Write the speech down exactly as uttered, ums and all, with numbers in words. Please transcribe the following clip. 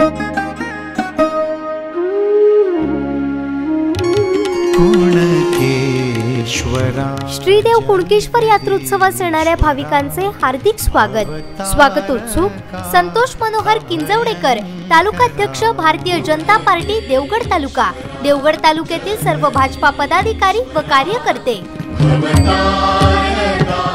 श्रीदेव कुणकेश्वर यात्रोत्सवास येणाऱ्या भाविकांचे हार्दिक स्वागत। स्वागतोत्सुक संतोष मनोहर किंजवडेकर, तालुकाध्यक्ष भारतीय जनता पार्टी देवगड तालुका। देवगड तालुक्यातील सर्व भाजपा पदाधिकारी व कार्यकर्ते।